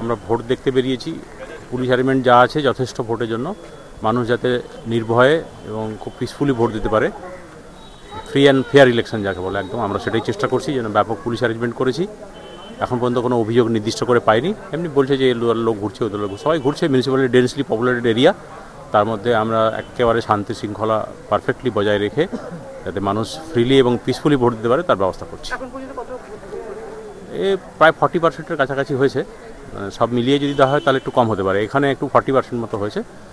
আমরা ভোট দেখতে বেরিয়েছি। পুলিশ অ্যারেঞ্জমেন্ট যা আছে যথেষ্ট ভোটের জন্য, মানুষ যাতে নির্ভয়ে এবং খুব পিসফুলি ভোট দিতে পারে, ফ্রি অ্যান্ড ফেয়ার ইলেকশন যাকে বলে একদম, আমরা সেটাই চেষ্টা করছি। যেন ব্যাপক পুলিশ অ্যারেঞ্জমেন্ট করেছি। এখন পর্যন্ত কোনো অভিযোগ নির্দিষ্ট করে পাইনি। এমনি বলছে যে লোক ঘুরছে, ওদের লোক সবাই ঘুরছে। মিউনিসিপ্যালিটি ডেন্সলি পপুলেটেড এরিয়া, তার মধ্যে আমরা একেবারে শান্তি শৃঙ্খলা পারফেক্টলি বজায় রেখে যাতে মানুষ ফ্রিলি এবং পিসফুলি ভোট দিতে পারে তার ব্যবস্থা করছি। এ প্রায় 40%-এর কাছাকাছি হয়েছে। সব মিলিয়ে যদি দেওয়া হয় তাহলে একটু কম হতে পারে, এখানে একটু 40% মতো হয়েছে।